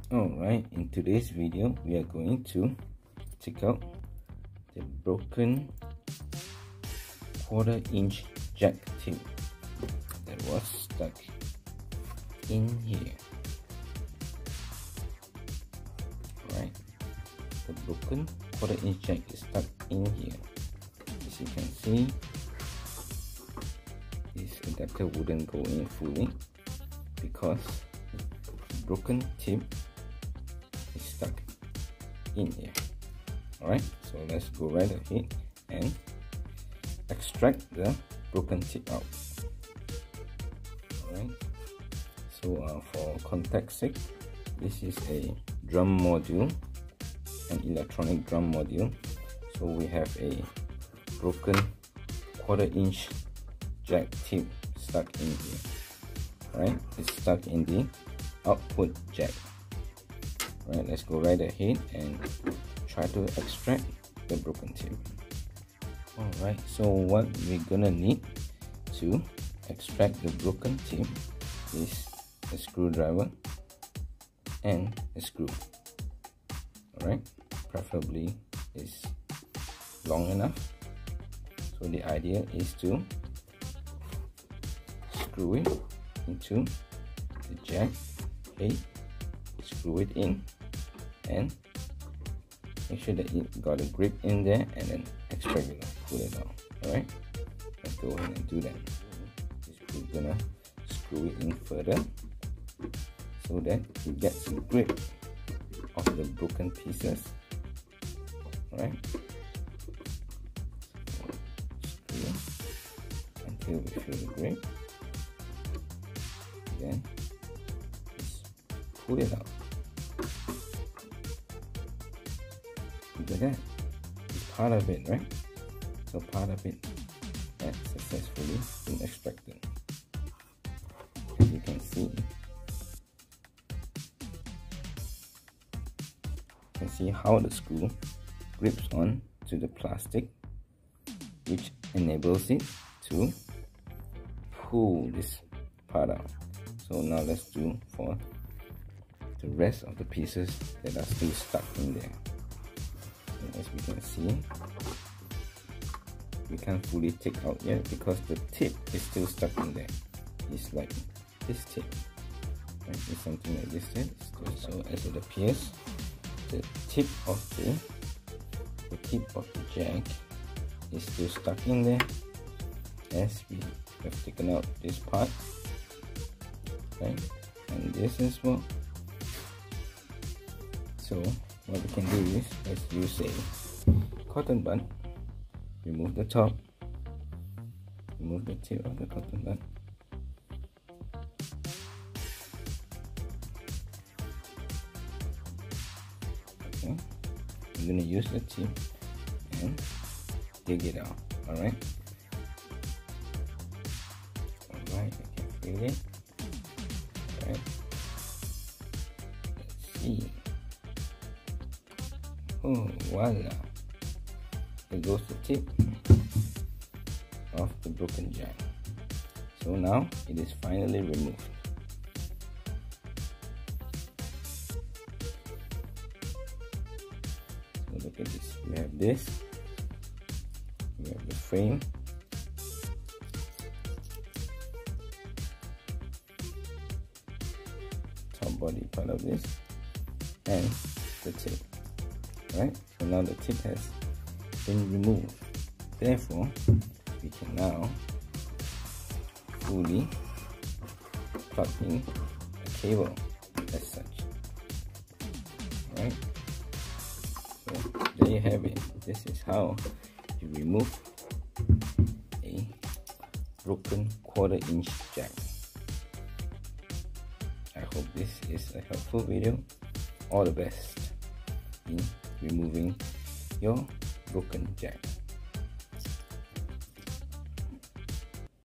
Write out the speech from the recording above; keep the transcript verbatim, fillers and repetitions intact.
Alright, in today's video we are going to take out the broken quarter inch jack tip that was stuck in here. Right, the broken quarter inch jack is stuck in here. As you can see, this adapter wouldn't go in fully because the broken tip is stuck in here. Alright, so let's go right ahead and extract the broken tip out. Alright, so uh, for context sake, this is a drum module, an electronic drum module. So we have a broken quarter inch jack tip stuck in here. Alright, it's stuck in the output jack. Right, let's go right ahead and try to extract the broken tip. Alright, so what we're gonna need to extract the broken tip is a screwdriver and a screw. Alright, preferably is long enough. So the idea is to screw it into the jack head, screw it in, and make sure that it got a grip in there, and then extract it, pull it out. Alright, let's go ahead and do that. We're gonna screw it in further so that it gets a grip of the broken pieces. Alright, screw until we feel the grip, then just pull it out. Look at that, it's part of it, right? So part of it has successfully been extracted. As you can see, you can see how the screw grips on to the plastic, which enables it to pull this part out. So now let's do for the rest of the pieces that are still stuck in there. And as we can see, we can't fully take out yet because the tip is still stuck in there. It's like this tip, right? It's something like this tip. So as it appears, the tip of the the tip of the jack is still stuck in there, as we have taken out this part, right? And this as well. So what we can do is, let's use a cotton bud, remove the top, remove the tip of the cotton bud, okay, I'm going to use the tip and dig it out. Alright, alright, I can feel it. Alright, let's see. Oh, voila! There goes the tip of the broken jack. So now it is finally removed. So look at this. We have this. We have the frame. Top body part of this, and the tip. Right, so now the tip has been removed. Therefore, we can now fully plug in a cable as such. Right, so there you have it. This is how you remove a broken quarter inch jack. I hope this is a helpful video. All the best in removing your broken jack.